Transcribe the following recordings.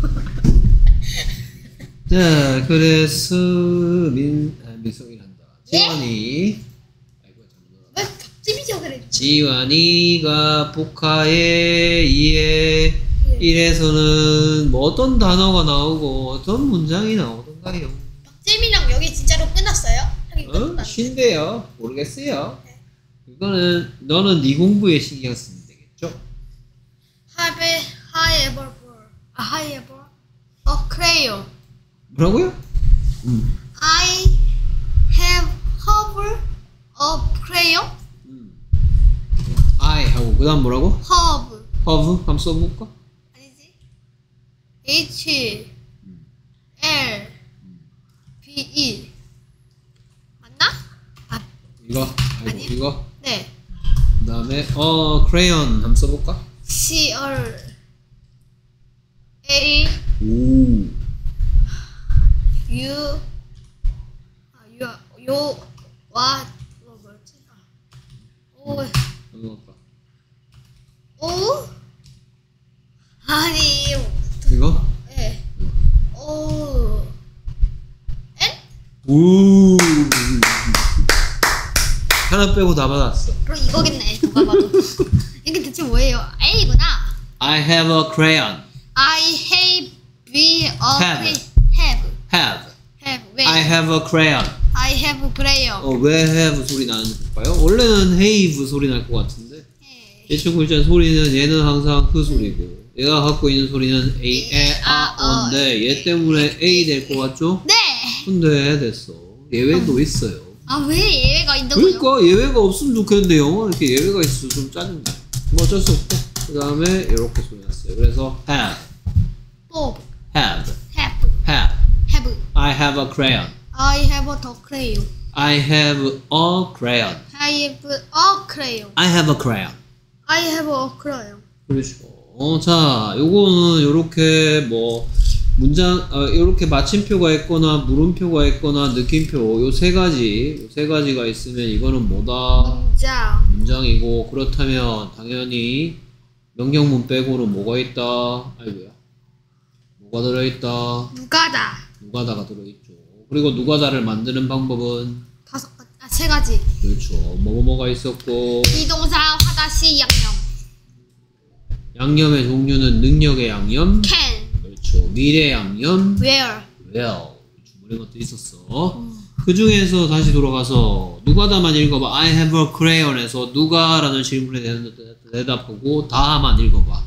자, 그래서 민성이란다. 지환이. 아이고, 왜 갑자기 그래? 지환이가 복화에 2에 1에서는 뭐 어떤 단어가 나오고 어떤 문장이 나오던가요? 박재민이랑 여기 진짜로 끝났어요? 쉰대요. 모르겠어요. 네. 이거는 너는 네 공부에 신경 쓰면 되겠죠? Have a crayon. 뭐라고요? I have a crayon. I 하고 그 다음 뭐라고? have 한번 써볼까? 아니지. H L B E 맞나? 아 이거 아니 이거. 네. 그 다음에 crayon 한번 써볼까? C R A 오. U 요 와 뭐였지? 오 오 아니 이거? 네. 오 N? 오. 하나 빼고 다 받았어. 그럼 이거겠네. 누가 봐도. 이게 대체 뭐예요? A구나. I have a crayon. I have 왜? I have a crayon. I have a crayon. 왜 have 소리 나는지 볼까요? 원래는 have 소리 날 것 같은데 예측 글자 소리는 얘는 항상 그 소리고 얘가 갖고 있는 소리는 A, E, A인데 얘 때문에 A 될 것 같죠? 네. 근데 됐어. 예외도 있어요. 아 왜 예외가 있다고요? 그러니까 예외가 없으면 좋겠는데 영어 이렇게 예외가 있어서 좀 짜증나. 뭐 어쩔 수 없고 그 다음에 이렇게 소리 났어요. 그래서 have, have. I have a crayon. I have a crayon. I have a crayon. I have a crayon. I have a crayon. I have a crayon. 그렇죠. 자, 요거는 요렇게 뭐 문장 요렇게 마침표가 있거나 물음표가 있거나 느낌표 요 세 가지가 있으면 이거는 뭐다? 문장이고 그렇다면 당연히 명령문 빼고는 뭐가 있다? 아이고야. 뭐가 들어있다? 누가다가 들어있죠. 그리고 누가다를 만드는 방법은 세 가지. 그렇죠. 뭐가 있었고 비동사 화다시 양념의 종류는 능력의 양념 can. 그렇죠. 미래 양념 where. 주문의 것도 있었어. 그 중에서 다시 돌아가서 누가다만 읽어봐. I have a crayon에서 누가라는 질문에 대답하고 다만 읽어봐.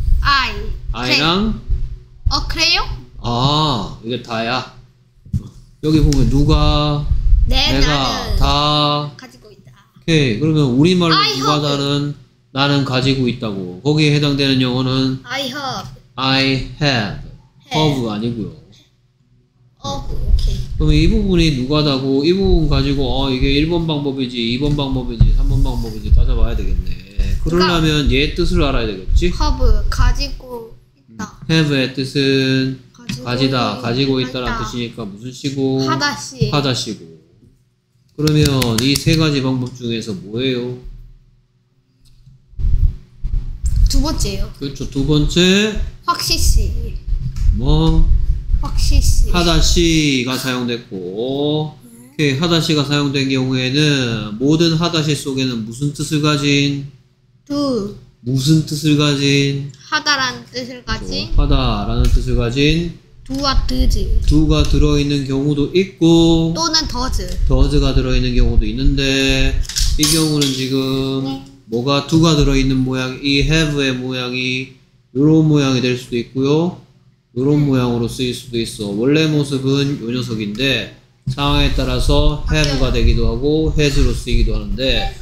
I랑 a crayon? 이게 다야. 여기 보면 누가 내가 다 가지고 있다. 오케이. 그러면 우리말로 누가다는 나는 가지고 있다고. 거기에 해당되는 영어는 I have. have 아니고요. 오케이. 그러면 이 부분이 누가다고 이 부분 가지고 이게 1번 방법이지 2번 방법이지 3번 방법이지 따져봐야 되겠네. 그러려면 얘 뜻을 알아야 되겠지? have 가지고 있다. have의 뜻은 가지다, 가지고 있다라는 뜻이니까 무슨 시고? 하다시고. 그러면 이 세 가지 방법 중에서 뭐예요? 두 번째요. 그렇죠. 두 번째 확시시. 확시시. 하다시가 사용됐고 오케이. 하다시가 사용된 경우에는 모든 하다시 속에는 무슨 뜻을 가진? 무슨 뜻을 가진? 하다라는 뜻을 가진 하다라는 뜻을 가진 두가 들어있는 경우도 있고 또는 더즈가 들어있는 경우도 있는데 이 경우는 지금 뭐가 두가 들어있는 모양 이 have의 모양이 요런 모양이 될 수도 있고요 요런 모양으로 쓰일 수도 있어. 원래 모습은 요 녀석인데 상황에 따라서 have가 되기도 하고 has로 쓰이기도 하는데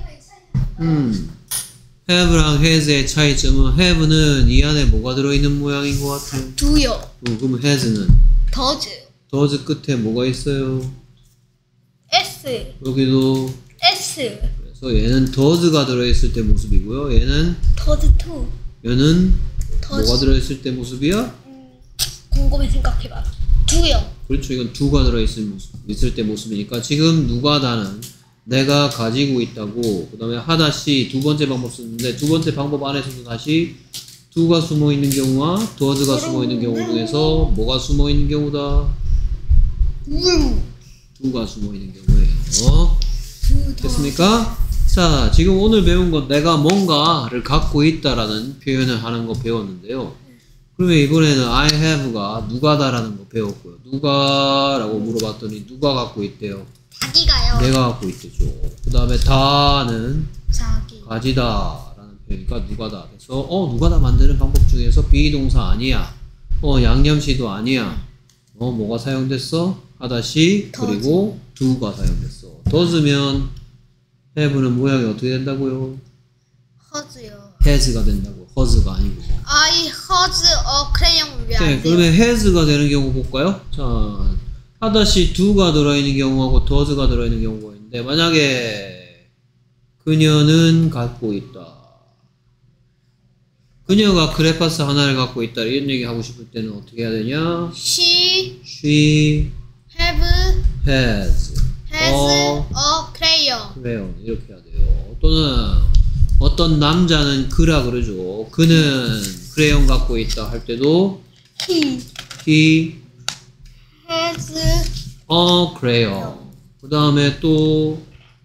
have랑 has의 차이점은 have는 이 안에 뭐가 들어있는 모양인 것 같아요? 두요. 그럼 has는? 더즈 끝에 뭐가 있어요? S. 여기도 S. 그래서 얘는 더즈가 들어있을 때 모습이고요. 얘는 더즈2. 얘는 뭐가 들어있을 때 모습이야? 곰곰이 생각해봐. 두요. 그렇죠. 이건 두가 들어있을 때 모습이니까 지금 누가다는 내가 가지고 있다고 그 다음에 하다시 두 번째 방법 썼는데 두 번째 방법 안에서도 다시 do가 숨어 있는 경우와 does가 숨어 있는 경우 중에서 뭐가 숨어 있는 경우다? do가 숨어 있는 경우예요. 됐습니까? 자, 지금 오늘 배운 건 내가 뭔가를 갖고 있다라는 표현을 하는 거 배웠는데요. 그러면 이번에는 I have가 누가다라는 거 배웠고요. 누가라고 물어봤더니 누가 갖고 있대요? 자기가요. 내가 갖고 있대죠. 그 다음에 다는 자기. 가지다라는 표현이니까 누가다. 그래서 누가다 만드는 방법 중에서 비동사 아니야. 양념시도 아니야. 뭐가 사용됐어? 하다시 그리고 do가 사용됐어. does면 have는 모양이 어떻게 된다고요? 허즈요. has가 된다고. has가 아니고. I has a crayon. 왜 네, 안 돼요? 그러면 has가 되는 경우 볼까요? 자, 하다시 do가 들어있는 경우하고 does가 들어있는 경우가 있는데 만약에 그녀는 갖고 있다. 그녀가 크레파스 하나를 갖고 있다. 이런 얘기 하고 싶을 때는 어떻게 해야 되냐? She She has a a crayon. crayon. 이렇게 해야 돼요. 또는 어떤 남자는 그라 그러죠. 그는 크레용 갖고 있다 할 때도 he has a crayon. 그 다음에 또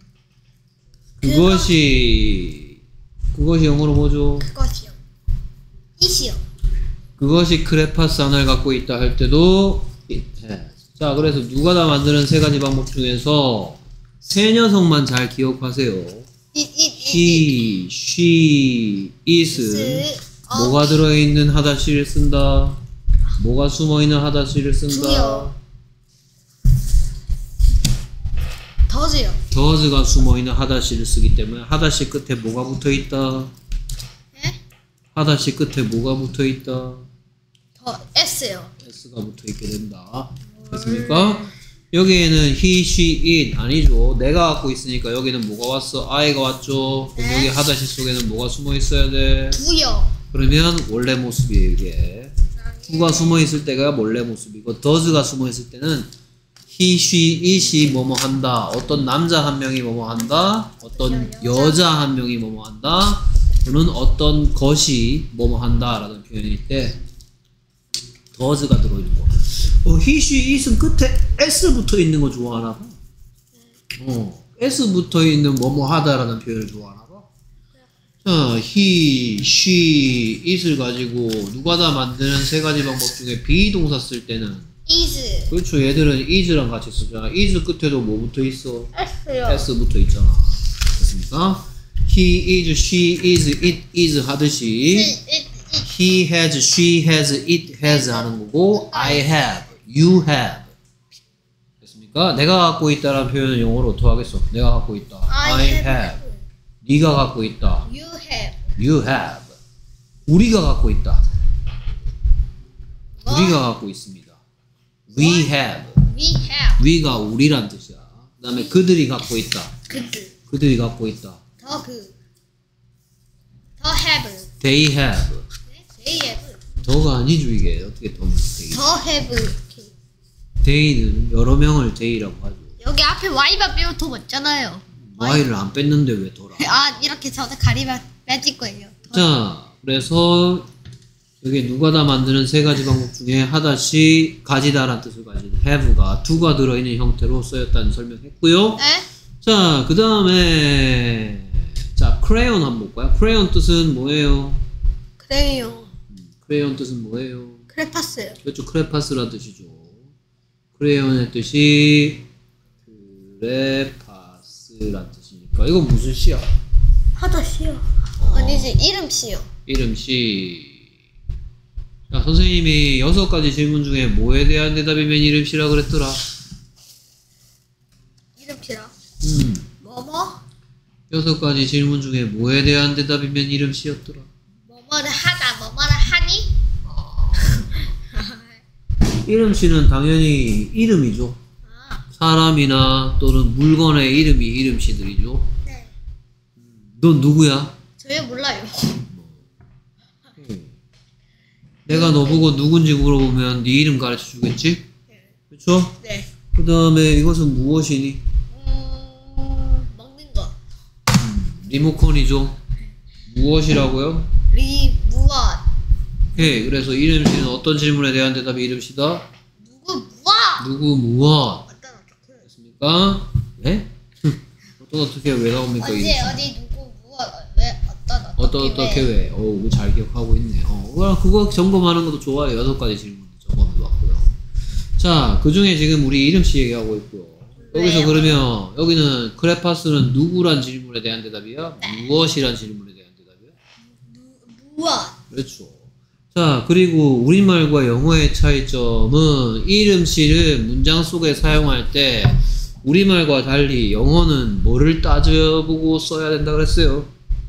그것이 영어로 뭐죠? 그것이요. it이요. 그것이 크레파스 하나를 갖고 있다 할 때도 it has. 자, 그래서 누가 다 만드는 세 가지 방법 중에서 세 녀석만 잘 기억하세요. he, she, it은 뭐가 들어있는 하다시를 쓴다. 뭐가 숨어있는 하다시를 쓴다. 두요. 더즈요. does가 숨어있는 하다시를 쓰기 때문에 하다시 끝에 뭐가 붙어있다. 네? 하다시 끝에 뭐가 붙어있다. 더 s요. s가 붙어있게 된다. 됐습니까? 여기에는 he, she, it 아니죠. 내가 갖고 있으니까 여기는 뭐가 왔어? I가 왔죠. 그럼 네. 여기 하다시 속에는 뭐가 숨어 있어야 돼? 두요. 그러면 원래 모습이에요, 이게. do가 숨어 있을 때가 원래 모습이고 does가 숨어 있을 때는 he, she, it이 뭐뭐 한다. 어떤 남자 한 명이 뭐뭐 한다. 어떤 여자 한 명이 뭐뭐 한다. 또는 어떤 것이 뭐뭐 한다 라는 표현일 때 does가 들어있는 거. he, she, it은 끝에 s 붙어 있는 거 좋아하나 봐. s 붙어 있는 뭐뭐 하다라는 표현을 좋아하나 봐. 자, he, she, it을 가지고 누가 다 만드는 세 가지 방법 중에 비동사 쓸 때는 is 그렇죠. 얘들은 is랑 같이 쓰잖아. is 끝에도 뭐 붙어 있어? s요. s 붙어 있잖아. 됐습니까? he is, she is, it is 하듯이 he has, she has, it has 하는 거고 I have, you have. 됐습니까? 내가 갖고 있다라는 표현은 영어로 어떻게 하겠어? 내가 갖고 있다. I have. 네가 갖고 있다. You have. You have. 우리가 갖고 있다. 우리가 갖고 있습니다. We have. We have. we가 우리란 뜻이야. 그 다음에 그들이 갖고 있다. 그들. 그들이 갖고 있다. 더 그. 더 have. They have. 네? They have. 더가 아니죠 이게. 어떻게 더 they. 더 have. they는 여러 명을 they라고 하죠. 여기 앞에 Y만 빼면 더 맞잖아요. Y를 안 뺐는데 왜 더라? 아 이렇게 저도 가리면 빼질 거예요. 자, 그래서 여기 누가 다 만드는 세 가지 방법 중에 하다시 가지다라는 뜻을 가진 have가 do가 들어있는 형태로 쓰였다는 설명했고요. 네? 자, 그 다음에 자, crayon 한번 볼까요? crayon 뜻은 뭐예요? 그래요. crayon 뜻은 뭐예요? 크레파스요. 그렇죠. 크레파스라는 뜻이죠. crayon의 뜻이 크레파스라는 뜻이니까 이건 무슨 시야? 하다시요. 아니지 이름시요. 이름시. 자, 선생님이 6가지 질문 중에 뭐에 대한 대답이면 이름시라 그랬더라? 이름시라. 뭐뭐? 6가지 질문 중에 뭐에 대한 대답이면 이름시였더라? 뭐뭐를 하다 뭐뭐를 하니? 이름시는 당연히 이름이죠. 아, 사람이나 또는 물건의 이름이 이름시들이죠. 네. 넌 누구야? 저요 몰라요. 내가 너보고 누군지 물어보면 네 이름 가르쳐 주겠지? 그렇죠? 네. 그 다음에 이것은 무엇이니? 먹는 거. 리모컨이죠. 무엇이라고요? 무엇. 오케이. 그래서 이름씨는 어떤 질문에 대한 대답이 이름씨다? 누구 무엇? 누구 무엇? 어떤 어떻게? 됐습니까? 네? 어떤 어떻게 왜 나옵니까? 어디 이름씨? 어디 누구 무엇 왜 어떤 어떻게 왜? 오, 잘 기억하고 있네. 그거 점검하는 것도 좋아요. 6가지 질문 점검해봤고요. 자, 그 중에 지금 우리 이름씨 얘기하고 있고요. 여기서 왜요? 그러면 여기는 크레파스는 누구란 질문에 대한 대답이야? 네. 무엇이란 질문에 대한 대답이야? 무엇? 그렇죠. 자, 그리고 우리말과 영어의 차이점은 이름씨를 문장 속에 사용할 때 우리말과 달리 영어는 뭐를 따져보고 써야 된다 그랬어요?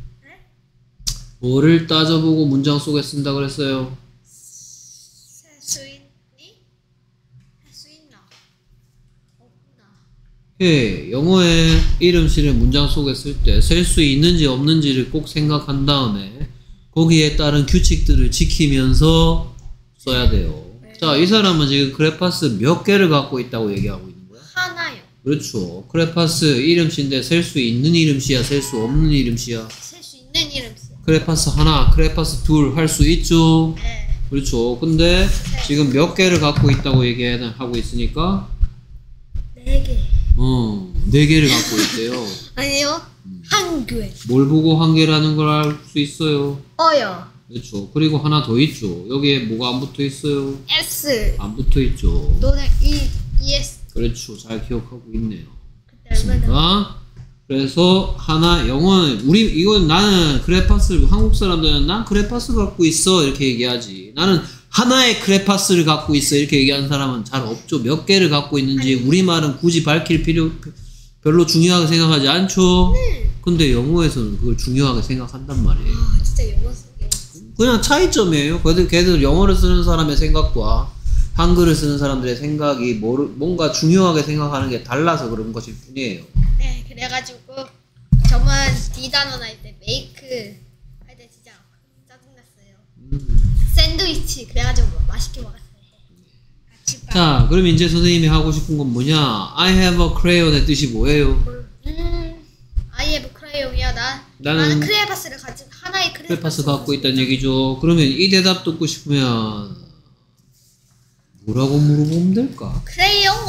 뭐를 따져보고 문장 속에 쓴다 그랬어요? 셀 수 있니? 할 수 있나? 없나? 예, 영어의 이름씨를 문장 속에 쓸 때 셀 수 있는지 없는지를 꼭 생각한 다음에 거기에 따른 규칙들을 지키면서 써야 돼요. 자, 이 사람은 지금 크레파스 몇 개를 갖고 있다고 얘기하고 있는 거야? 하나요. 그렇죠. 크레파스 이름씨인데 셀 수 있는 이름씨야, 셀 수 없는 이름씨야? 셀 수 있는 이름이요. 크레파스 하나, 크레파스 둘 할 수 있죠? 네. 그렇죠. 근데 지금 몇 개를 갖고 있다고 얘기하고 있으니까 4개. 4개를 갖고 있대요. 아니요. 한 개. 뭘 보고 한 개라는 걸 알 수 있어요. 어요. 그렇죠. 그리고 하나 더 있죠. 여기에 뭐가 안 붙어 있어요? S. 안 붙어 있죠. 너는 ES. 그렇죠. 잘 기억하고 있네요. 그때 얼마나? 맞습니까? 그래서 하나 영어는 이건 나는 크레파스 한국 사람들은 난 크레파스 갖고 있어 이렇게 얘기하지. 나는 하나의 크레파스를 갖고 있어 이렇게 얘기하는 사람은 잘 없죠. 몇 개를 갖고 있는지 우리말은 굳이 밝힐 필요 별로 중요하게 생각하지 않죠. 근데 영어에서는 그걸 중요하게 생각한단 말이에요. 아, 진짜 영어 그냥 차이점이에요. 걔들 영어를 쓰는 사람의 생각과 한글을 쓰는 사람들의 생각이 뭔가 중요하게 생각하는 게 달라서 그런 것일 뿐이에요. 네, 그래가지고 저만 디단원 할 때 메이크 할 때 진짜 짜증났어요. 샌드위치 그래가지고 맛있게 먹었어요. 같이 밥. 자, 그럼 이제 선생님이 하고 싶은 건 뭐냐? I have a crayon의 뜻이 뭐예요? I have crayon이야. 나는 나는 크레파스를 가진 하나의 크레파스 갖고 있다는 얘기죠. 그러면 이 대답 듣고 싶으면 뭐라고 물어보면 될까? 크레용어?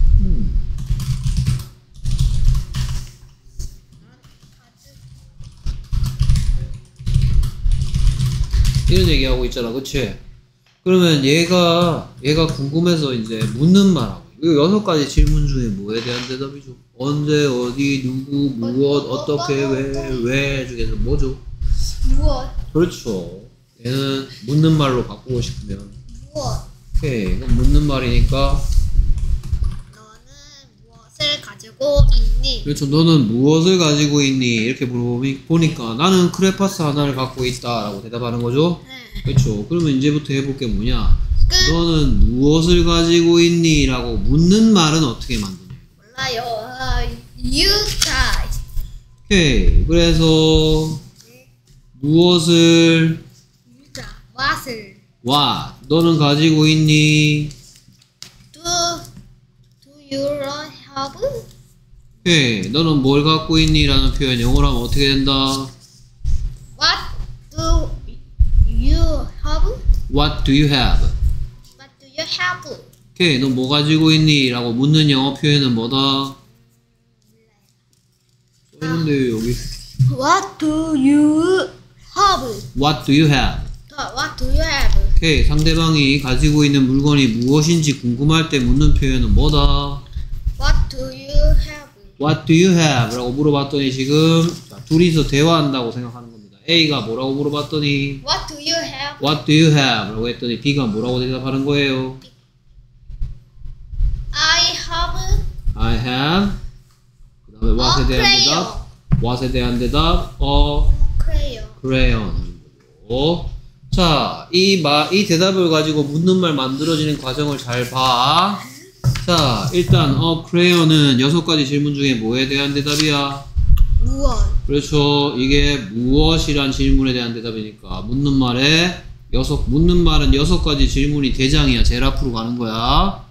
이런 얘기하고 있잖아, 그치? 그러면 얘가 궁금해서 이제 묻는 말하고 이거 6가지 질문 중에 뭐에 대한 대답이죠? 언제, 어디, 누구, 무엇, 어떻게, 왜 중에서 뭐죠? 무엇? 그렇죠. 얘는 묻는 말로 바꾸고 싶으면 무엇? 오케이, 그럼 묻는 말이니까 너는 무엇을 가지고 있니? 그렇죠. 너는 무엇을 가지고 있니? 이렇게 물어보니까 나는 크레파스 하나를 갖고 있다 라고 대답하는 거죠. 네. 그렇죠. 그러면 이제부터 해볼 게 뭐냐? 끝. 너는 무엇을 가지고 있니? 라고 묻는 말은 어떻게 만드냐? 몰라요. You guys. 오케이. 그래서 무엇을 무엇을? 너는 가지고 있니? Do you have? 오케이. 너는 뭘 갖고 있니? 라는 표현 영어로 하면 어떻게 된다? What do you have? What do you have? What do you have? 오케이. 너 뭐 가지고 있니? 라고 묻는 영어 표현은 뭐다? 써있는데요, 여기. What do you have? What do you have? What do you have? 오케이. 상대방이 가지고 있는 물건이 무엇인지 궁금할 때 묻는 표현은 뭐다? What do you have? What do you have? 라고 물어봤더니 지금 자, 둘이서 대화한다고 생각하는 겁니다. A가 뭐라고 물어봤더니 What do you have? What do you have? 라고 했더니 B가 뭐라고 대답하는 거예요? I have I have 그 다음에 what에 대한 crayon. 대답 what에 대한 대답 crayon. crayon 자, 이 대답을 가지고 묻는 말 만들어지는 과정을 잘 봐. 자, 일단 crayon은 6가지 질문 중에 뭐에 대한 대답이야? 무엇? 그렇죠. 이게 무엇이란 질문에 대한 대답이니까 묻는 말은 6가지 질문이 대장이야. 제일 앞으로 가는 거야.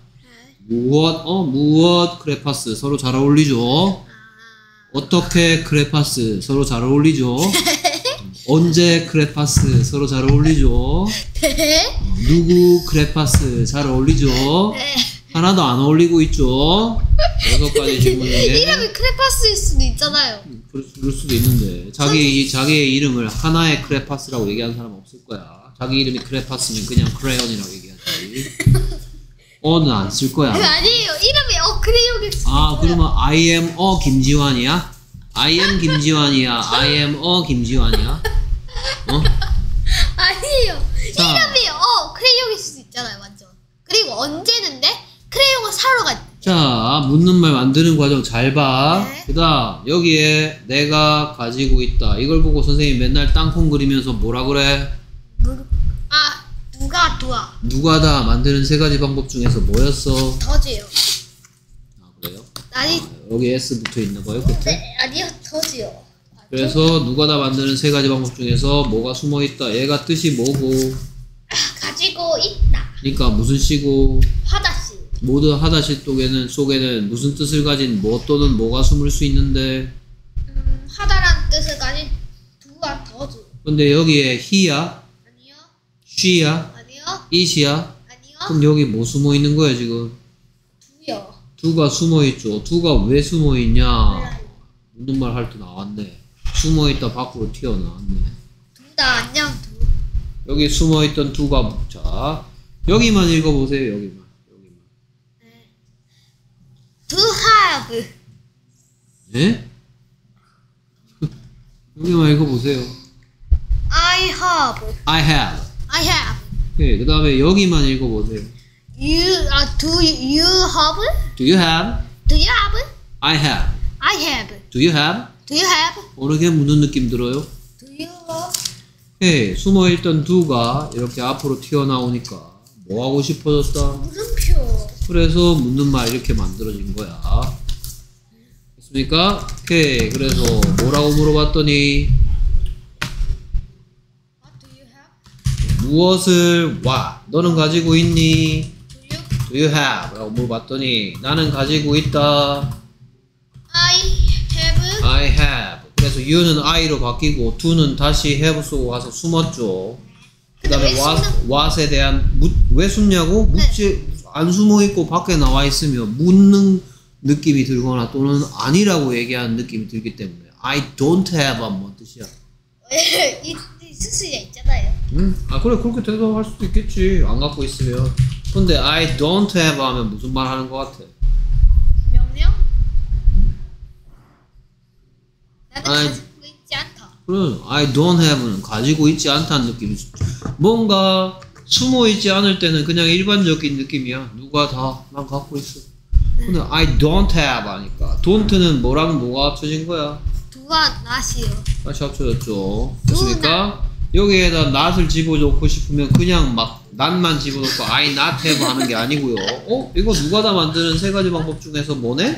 무엇 크레파스 서로 잘 어울리죠. 어떻게 크레파스 서로 잘 어울리죠. 언제 크레파스 서로 잘 어울리죠? 네. 누구 크레파스 잘 어울리죠? 네. 하나도 안 어울리고 있죠? 6가지 질문 중에 이름이 크레파스일 수도 있잖아요. 그럴 수도 있는데 자기의 이름을 하나의 크레파스라고 얘기하는 사람은 없을 거야. 자기 이름이 크레파스면 그냥 크레ion이라고 얘기하지. 어는 안 쓸 거야. 아니에요. 이름이 크레용일 수도 아 있어요. 그러면 I am 김지환이야? I am 김지환이야? I am 김지환이야? 어? 아니에요. 자. 이름이 크레용일 수도 있잖아요. 완전. 그리고 언제는데 크레용을 사러 갈 때. 자, 묻는 말 만드는 과정 잘 봐. 네. 그다음 여기에 내가 가지고 있다. 이걸 보고 선생님이 맨날 땅콩 그리면서 뭐라 그래? 누가 도와? 누가다 만드는 3가지 방법 중에서 뭐였어? 더지요. 아 그래요? 아니, 여기 S 붙어 있나 봐요, 끝에? 네, 아니요. 더지요. 그래서 누가다 만드는 3가지 방법 중에서 뭐가 숨어 있다. 얘가 뜻이 뭐고? 가지고 있다. 그러니까 무슨 시고? 화다씨. 모든 하다시 속에는 무슨 뜻을 가진 뭐 또는 뭐가 숨을 수 있는데 하다란 뜻을 가진 두와 더즈. 근데 여기에 he야? 아니요. she야? 아니요. it이야? 아니요. 그럼 여기 뭐 숨어 있는 거야 지금? 두요. 두가 숨어 있죠. 두가 왜 숨어 있냐? 몰라요. 묻는 말 할 때 나왔네. 숨어 있다 밖으로 튀어나왔네. 두다 안녕 두. 여기 숨어 있던 두가 자 여기만 읽어보세요. 여기만. To have. 예? 여기만 읽어보세요. I have. I have. I have. 그 다음에 여기만 읽어보세요. Do you have? Do you have? Do you have? I have. I have. Do you have? Do you have? 어느 게 묻는 느낌 들어요? Do you have? 예, 숨어있던 두가 이렇게 앞으로 튀어나오니까 뭐 하고 싶어졌다? 물음표. 그래서 묻는 말 이렇게 만들어진 거야. 됐습니까? 오케이. 그래서 뭐라고 물어봤더니 What do you have? 무엇을 너는 가지고 있니? Do you? Do you have? 라고 물어봤더니 나는 가지고 있다. I have. I have. 그래서 you는 I로 바뀌고 do는 다시 have 쏘고 가서 숨었죠. 그 다음에 근데 왜 what에 대한 왜 숨냐고? 묻지 안 숨어 있고 밖에 나와 있으면 묻는 느낌이 들거나 또는 아니라고 얘기하는 느낌이 들기 때문에 I don't have 하면 뭔 뜻이야? 이 수수야 있잖아요. 응? 아 그래 그렇게 대답할 수도 있겠지 안 갖고 있으면. 근데 I don't have 하면 무슨 말 하는 것 같아? 명령? 나는 아이. 가지고 있지 않다. 그럼 I don't have는 가지고 있지 않다는 느낌이지. 뭔가 숨어 있지 않을 때는 그냥 일반적인 느낌이야. 누가 다 난 갖고 있어. 근데 I don't have 하니까 don't는 뭐랑 뭐가 합쳐진 거야? 두와 낫이요. 다시 합쳐졌죠. 됐습니까? 여기에다 not을 집어넣고 싶으면 그냥 막 not만 집어넣고 I not have 하는 게 아니고요. 이거 누가 다 만드는 3가지 방법 중에서 뭐네?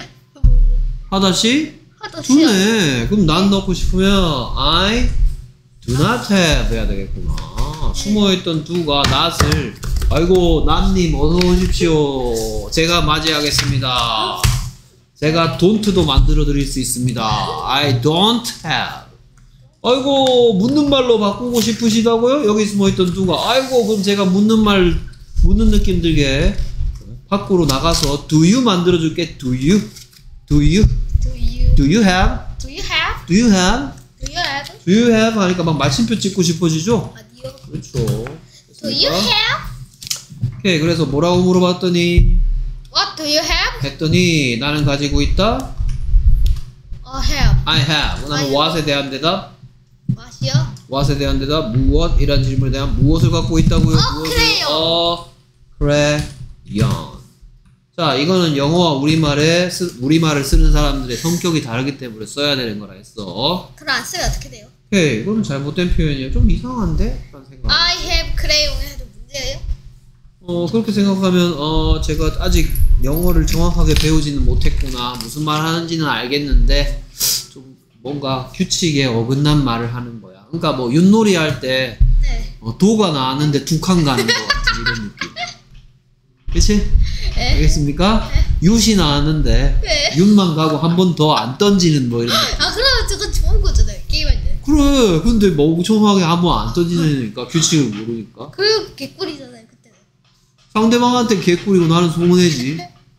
하다시? 하다시요. 두네. 그럼 not 넣고 싶으면 I do not have 해야 되겠구나. 숨어있던 두가 not을 아이고 nat님 어서 오십시오. 제가 맞이하겠습니다. 제가 don't도 만들어 드릴 수 있습니다. I don't have. 아이고 묻는 말로 바꾸고 싶으시다고요? 여기 숨어있던 두가 아이고 그럼 제가 묻는 느낌 들게 밖으로 나가서 do you 만들어 줄게. Do you? Do you? Do you? Do you have? Do you have? Do you have? Do you have? Do you have? 하니까 막 마침표 찍고 싶어지죠? 아니요. 그렇죠. Do you have? 오케이, 그래서 뭐라고 물어봤더니 What do you have? 했더니 나는 가지고 있다. Have. I have. 나는 I what에 대한 대답. 맛이요? what에 대한 대답. 무엇이라는 질문에 대한 무엇을 갖고 있다고요? 무엇을? crayon. 자, 이거는 영어와 우리말을 쓰는 사람들의 성격이 다르기 때문에 써야 되는 거라 했어. 그럼 안 쓰면 어떻게 돼요? 오케이, 이거는 잘못된 표현이에요. 좀 이상한데? 라는 생각. I have crayon 해도 문제예요? 그렇게 생각하면 제가 아직 영어를 정확하게 배우지는 못했구나. 무슨 말 하는지는 알겠는데 좀 뭔가 규칙에 어긋난 말을 하는 거야. 그러니까 뭐 윷놀이 할 때 네. 도가 나왔는데 2칸 가는 것 같은 이런 느낌. 그치? 네. 알겠습니까? 윷이 나왔는데 네. 윷만 가고 한 번 더 안 던지는 뭐 이런 느낌. 그러면 저거 좋은 거잖아요. 게임할 때. 그럼 그래. 근데 멍청하게 아무 안 던지니까 규칙을 모르니까. 그 개꿀이잖아요 그때는. 상대방한테 개꿀이고 나는 소문내지.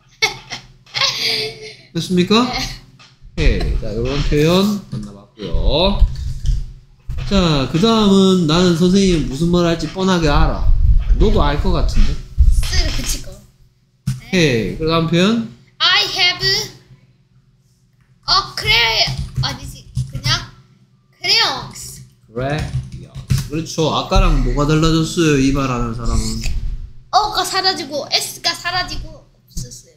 됐습니까? 오케이. 자, 이런 표현 만나봤고요. 자, 그 다음은 나는 선생님이 무슨 말 할지 뻔하게 알아. 너도 알 것 같은데? 쓰를 그치고. 오케이. 그 다음 표현. I have a crayon. 아니지 그냥 crayons. 그래. 그렇죠. 아까랑 뭐가 달라졌어요? 이 말하는 사람은. 어가 사라지고 S가 사라지고 없었어요.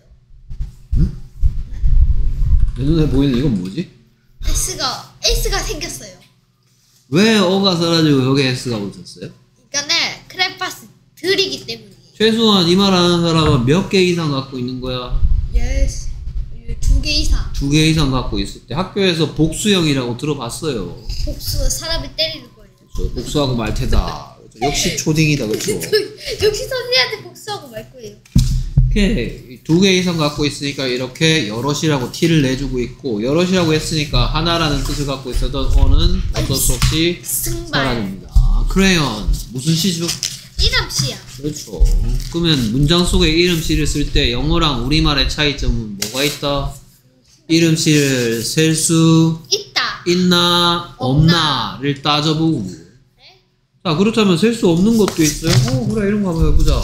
내 눈에 보이는 이건 뭐지? S가 생겼어요. 왜 어가 사라지고 여기 S가 붙었어요? 이거는 크레파스 들이기 때문이에요. 최소한 이 말하는 사람은 몇 개 이상 갖고 있는 거야? Yes. 2개 이상. 2개 이상 갖고 있을 때 학교에서 복수형이라고 들어봤어요. 복수 사람을 때리는 거예요. 그렇죠. 복수하고 말 테다. 그렇죠. 역시 초딩이다. 그렇죠. 역시 선생님한테 복수하고 말 거예요. 이렇게 2개 이상 갖고 있으니까 이렇게 여럿이라고 T를 내주고 있고 여럿이라고 했으니까 하나라는 뜻을 갖고 있었던 어는 어쩔 수 없이 승발. 사라집니다. 크레yon 무슨 시죠? 이름씨야. 그렇죠. 그러면 문장 속에 이름씨를 쓸 때 영어랑 우리말의 차이점은 뭐가 있다? 이름씨를 셀 수 있다. 있나 없나를 따져보고. 네? 자, 그렇다면 셀 수 없는 것도 있어요. 그래, 이런 거 한번 해보자.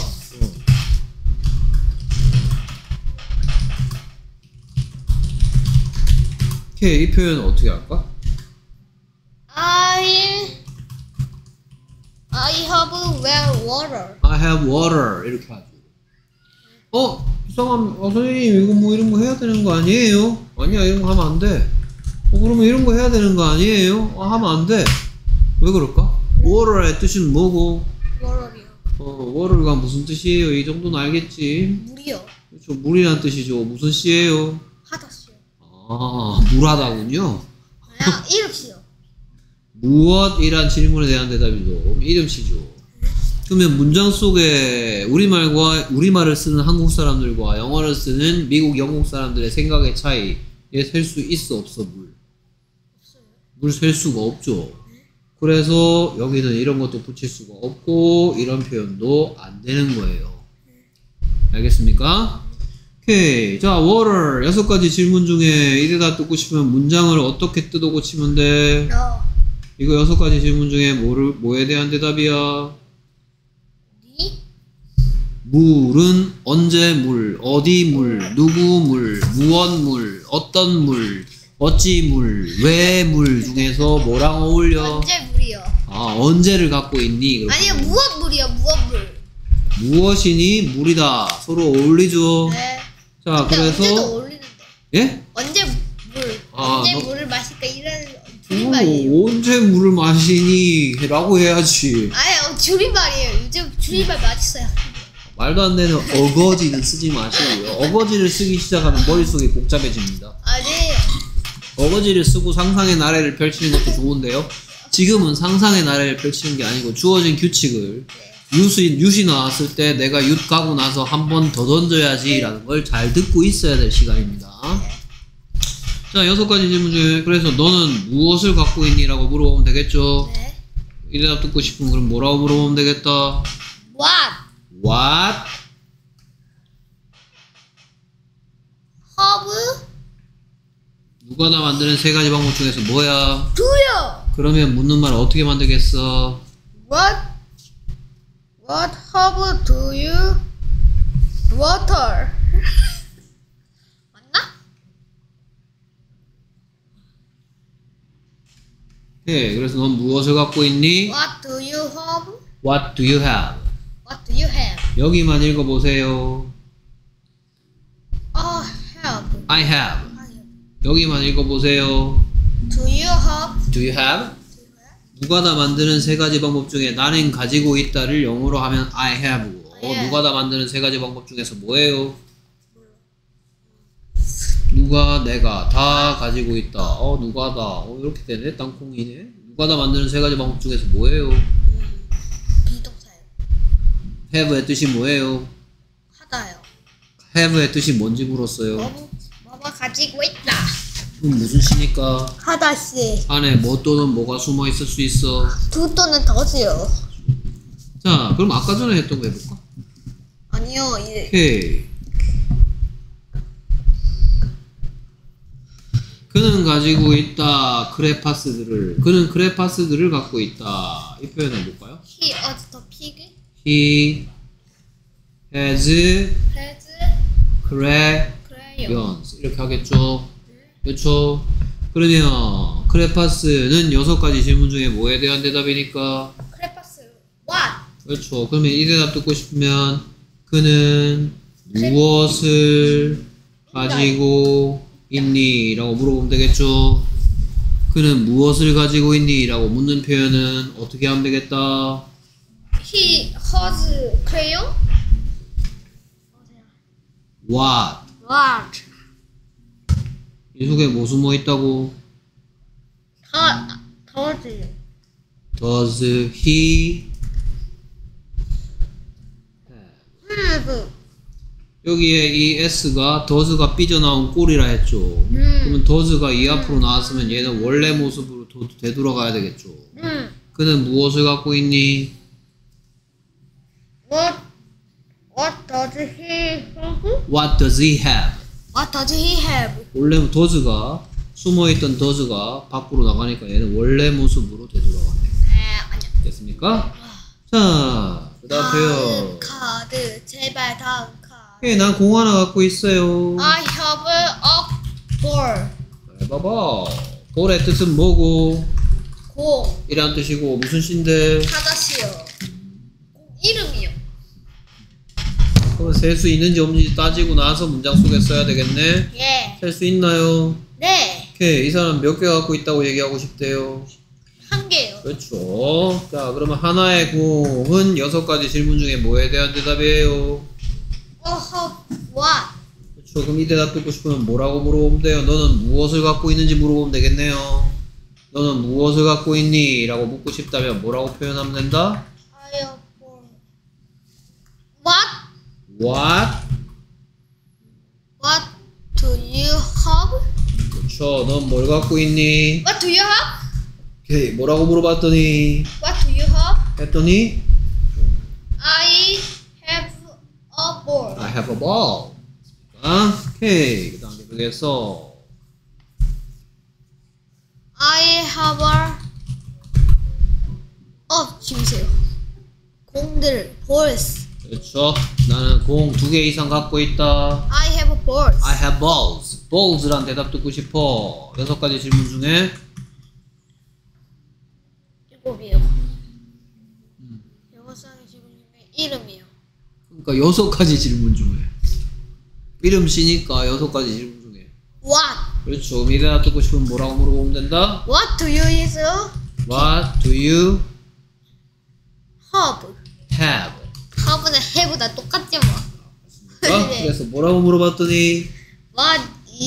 오케이, 이 표현은 어떻게 할까? I have well water. I have water 이렇게 하죠. 이상한, 선생님 이거 뭐 이런 거 해야 되는 거 아니에요? 아니야, 이런 거 하면 안 돼. 그러면 이런 거 해야 되는 거 아니에요? 하면 안 돼. 왜 그럴까? water의 뜻은 뭐고? water이요. water가 무슨 뜻이에요? 이 정도는 알겠지? 물이요. 그렇죠, 물이란 뜻이죠. 무슨 씨예요? 하다씨요. 물하다군요. 그냥 이름씨요. 무엇이란 질문에 대한 대답이죠. 이름씨죠. 그러면 문장 속에 우리말을 쓰는 한국 사람들과 영어를 쓰는 미국, 영국 사람들의 생각의 차이에 셀 수 있어, 없어, 물? 없어요. 물 셀 수가 없죠. 그래서 여기는 이런 것도 붙일 수가 없고 이런 표현도 안 되는 거예요. 알겠습니까? 오케이. 자, water 6가지 질문 중에 이래다 뜯고 싶으면 문장을 어떻게 뜯어 고치면 돼? 이거 6가지 질문 중에 뭐에 대한 대답이야? 물은 언제 물, 어디 물, 누구 물, 무엇 물, 어떤 물, 어찌 물, 왜 물 중에서 뭐랑 어울려? 언제 물이요? 언제를 갖고 있니? 아니요, 무엇 물이요, 무엇 물. 무엇이니? 물이다. 서로 어울리죠? 네. 자, 근데 그래서. 언제도 어울리는데. 예? 언제 물, 언제 너- 물을 마실까 이런 줄임말이에요. 언제 물을 마시니? 라고 해야지. 아예 줄임말이에요. 요즘 줄임말 맛있어요. 말도 안 되는 어거지는 쓰지 마시고요. 어거지를 쓰기 시작하면 머릿속이 복잡해집니다. 아니에요. 어거지를 쓰고 상상의 나래를 펼치는 것도 좋은데요. 지금은 상상의 나래를 펼치는 게 아니고 주어진 규칙을 윷이 나왔을 때 내가 윷 가고 나서 한 번 더 던져야지 라는 걸 잘 듣고 있어야 될 시간입니다. 자, 6가지 질문 중에 그래서 너는 무엇을 갖고 있니? 라고 물어보면 되겠죠. 네. 이 대답 듣고 싶으면 그럼 뭐라고 물어보면 되겠다. What? What? Have? 누가 다 만드는 3가지 방법 중에서 뭐야? Do요. 그러면 묻는 말 어떻게 만들겠어? What have do you water? 맞나? 예, 그래서 넌 무엇을 갖고 있니? What do you have? What do you have? What do you have? 여기만 읽어보세요. Have. I have. 여기만 읽어보세요. Do you have? Do you have? 누가 다 만드는 3가지 방법 중에 나는 가지고 있다를 영어로 하면 I have고 예. 누가 다 만드는 3가지 방법 중에서 뭐예요? 누가 내가 다 가지고 있다. 누가 다. 이렇게 되네. 땅콩이네. 누가 다 만드는 3가지 방법 중에서 뭐예요? 비동사요. have의 뜻이 뭐예요? 하다요. have의 뜻이 뭔지 물었어요. 뭐가 가지고 있다. 그럼 무슨 시니까 하다시. 안에 뭐 또는 뭐가 숨어 있을 수 있어. 두 또는 더지요. 자, 그럼 아까 전에 했던 거 해볼까? 아니요. 이제 오케이. 그는 가지고 있다. 그는 크레파스들을 갖고 있다. 이 표현 해볼까요? he was the pig. He has has crayon. crayons. 이렇게 하겠죠. 그렇죠. 그러면 크레파스는 6가지 질문 중에 뭐에 대한 대답이니까? 크레파스. what? 그렇죠. 그러면 이 대답 듣고 싶으면 그는 무엇을 가지고 있니? 라고 물어보면 되겠죠. 그는 무엇을 가지고 있니? 라고 묻는 표현은 어떻게 하면 되겠다? he has crayon. What? what? 이 속에 뭐 숨어 있다고? 더지. Does he have. 여기에 이 s가 does가 삐져나온 꼴이라 했죠. 그러면 does가 이 앞으로 나왔으면 얘는 원래 모습으로 되돌아가야 되겠죠. 그는 무엇을 갖고 있니? what does he have? What does he have? what does he have? 원래 does가 숨어있던 does가 밖으로 나가니까 얘는 원래 모습으로 되돌아가네. 아니야. 됐습니까? 자, 그 다음 표현. 카드. 제발 다음 카드. 오케이, 난 공 하나 갖고 있어요. I have a ball. 잘 봐봐. 볼의 뜻은 뭐고? 공. 이란 뜻이고 무슨 시인데? 하다시요. 이름이요. 그럼 셀 수 있는지 없는지 따지고 나서 문장 속에 써야 되겠네. 예. 셀 수 있나요? 네. 오케이, 이 사람 몇 개 갖고 있다고 얘기하고 싶대요. 한 개요. 그렇죠. 자, 그러면 하나의 공은 6가지 질문 중에 뭐에 대한 대답이에요? what? 그렇죠. 그럼 이 대답 듣고 싶으면 뭐라고 물어보면 돼요? 너는 무엇을 갖고 있는지 물어보면 되겠네요. 너는 무엇을 갖고 있니? 라고 묻고 싶다면 뭐라고 표현하면 된다? I have ball. What? What? What do you have? 그렇죠. 넌 뭘 갖고 있니? What do you have? 오케이, 뭐라고 물어봤더니 What do you have? 했더니 I have a ball. I have a ball. 오케이, 그 다음 계속해서 I have a 지우세요. 공들 balls. 그렇죠. 나는 공 2개 이상 갖고 있다. I have balls. I have balls. balls란 대답 듣고 싶어. 6가지 질문 중에 7이요. 6가지 질문 중에 이름이요. 그러니까 6가지 질문 중에 이름 씨니까 6가지 질문 중에 What? 그렇죠. 이 대답 듣고 싶으면 뭐라고 물어보면 된다? What do you is What do you have? have? have는 have보다 똑같지 뭐. 그래서 뭐라고 물어봤더니 What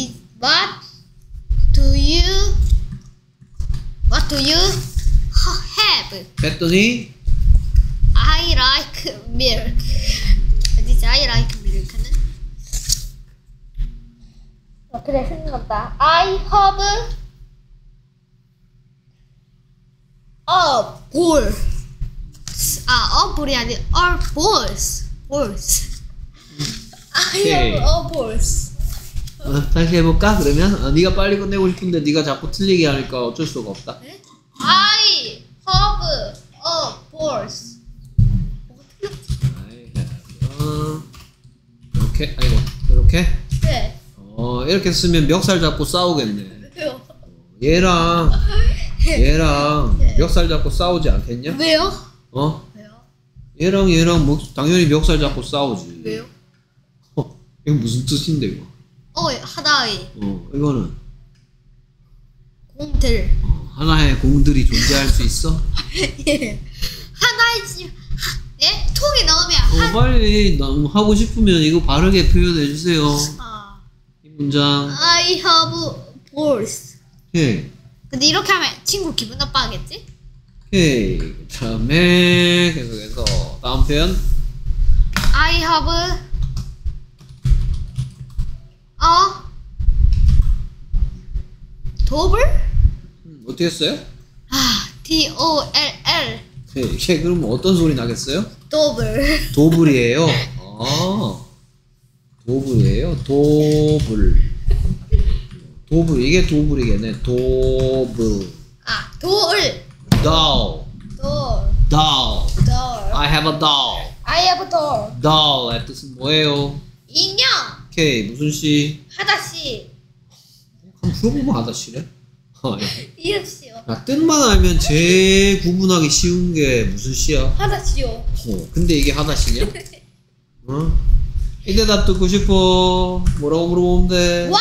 do you have? 했더니 I like milk. 어디지? I like milk는? 그래 생각났다. I have a ball. a ball이 아니라 a balls. I have a balls. 다시 해볼까? 그러면 네가 빨리 끝내고 싶은데 네가 자꾸 틀리게 하니까 어쩔 수가 없다. 네? I have a balls. 이렇게 아이고 이렇게 네. 이렇게 쓰면 멱살 잡고 싸우겠네. 왜요? 얘랑 네. 멱살 잡고 싸우지 않겠냐? 왜요? 어? 왜요? 얘랑 당연히 멱살 잡고 싸우지. 왜요? 이거 무슨 뜻인데 이거? 하나의 이거는 공들. 하나의 공들이 존재할 수 있어? 예. 하나의 집. 예? 통에 넣으면 빨리 하고 싶으면 이거 바르게 표현해 주세요. 이 문장. I have balls. 오케이. 근데 이렇게 하면 친구 기분 나빠하겠지? 오케이. 그 다음에 계속해서 다음 표현. I have a 도블? 어떻게 했어요? 아, D-O-L-L. 네, 이게 그럼 어떤 소리 나겠어요? 도블. 도블이에요. 아, 도블이에요. 도블. 도블. 이게 도블이겠네. 도블. 아, 돌. doll. 돌. doll. 돌. I have a doll. I have a doll. doll의 뜻은 뭐예요? 인형. 오케이, 무슨 씨? 하다씨. 한번 물어보면 하다씨래? 이름씨요. 야, 뜻만 알면 제일 구분하기 쉬운 게 무슨 씨야? 하다씨요. 근데 이게 하다씨냐? 어? 이 대답 듣고 싶어. 뭐라고 물어보면 돼? What?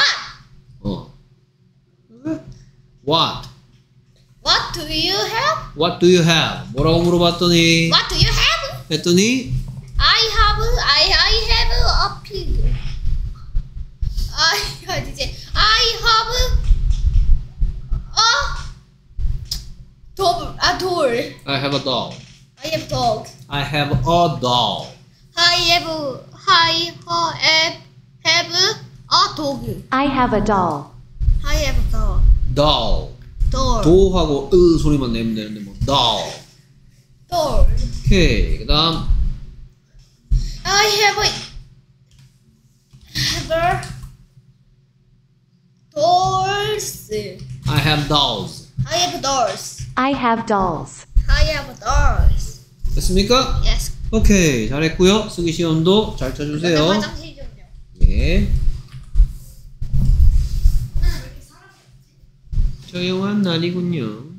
What? What do you have? What do you have? 뭐라고 물어봤더니 What do you have? 했더니 I have a pig. 이제 I have a 돌. I have a doll. I have dog. I have a doll. I have a dog. I have a doll. I have a dog. doll. door. 도하고 으 소리만 내면 되는데 뭐 doll. door. 오케이. 그다음 I have a dolls. I have dolls. I have dolls. I have dolls. I have dolls. 됐습니까? Yes. 오케이. 잘했고요. 쓰기 시험도 잘 쳐주세요. 화장실 좀요. 예. 조용한 날이군요.